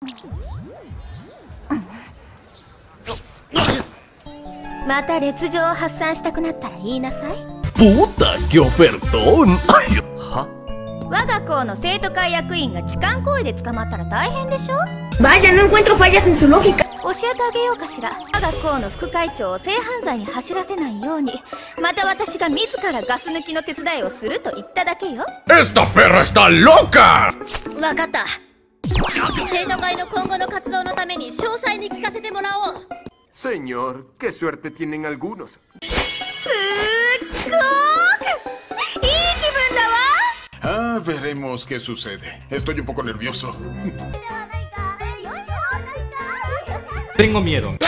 また劣情を発散したくなったら言いなさい。 Puta, qué ofertón. Ay, は？ 我が校の生徒会役員が痴漢行為で捕まったら大変でしょ。 Vaya, no encuentro fallas en su lógica. 教えてあげようかしら。我が校の副会長を性犯罪に走らせないように、また私が自らガス抜きの手伝いをすると言っただけよ。 ¡Esta perra está loca! わかった。生徒会の今後の活動のために詳細に聞かせてもらおう。 Señor, qué suerte tienen algunos. すっごーくいい気分だわ。 Ah, veremos qué sucede. Estoy un poco nervioso. Tengo miedo.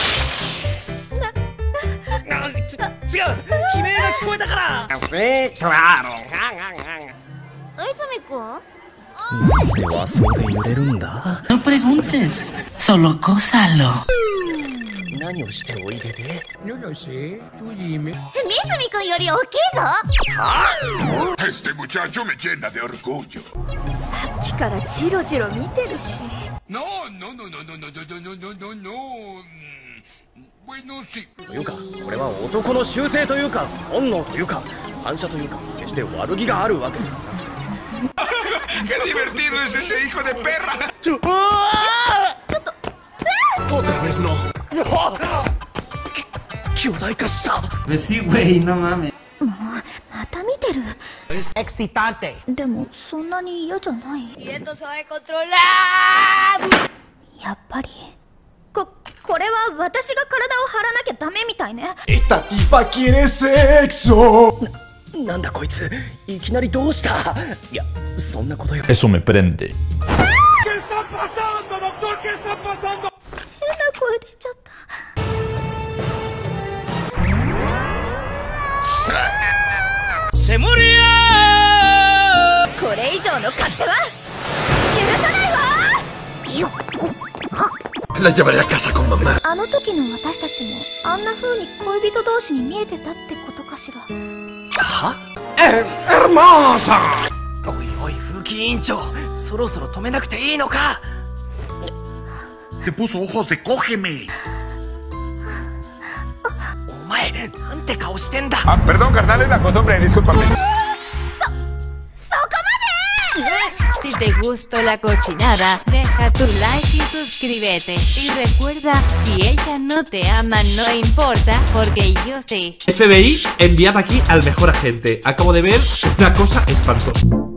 泉くん ¿Te de llorar un da? No preguntes, solo gózalo. 何をしておいでで? No lo sé, tú dime. 泉くんより大きいぞ。 Este muchacho me llena de orgullo. さっきからジロジロ見てるし。 No, no, no, no, no, no, no, no, no, no, no. Bueno, sí. というか、これは男の習性というか、本能というか、反射というか、決して悪気があるわけではなくて。 ¡Qué divertido es ese hijo de perra! ちょっと。 Otra vez no. 巨大化した。 Pues sí, güey, no mames. もうまた見てる。 Es excitante. でもそんなに嫌じゃない。 Y esto se va a controlar. やっぱりこれは私が体を張らなきゃダメみたいね。 ¡Esta tipa quiere sexo! なんだこいつ、いきなりどうした？いや、そんなことよ。 Eso me prende. 変な声出ちゃった。 セムリア！ これ以上の勝手は許さないわ。 La llevaré a casa con mamá. あの時の私たちもあんな風に恋人同士に見えてたってことかしら。 は？ ¡Hermosa! おいおい、風紀委員長、そろそろ止めなくていいのか？ Te puso ojos de cógeme. お前、なんて顔してんだ。 Ah, perdón, carnal, es la cosa, hombre, discúlpame. Si te gustó la cochinada, deja tu like y suscríbete. Y recuerda, si ella no te ama, no importa, porque yo sí. FBI, enviad aquí al mejor agente. Acabo de ver una cosa espantosa.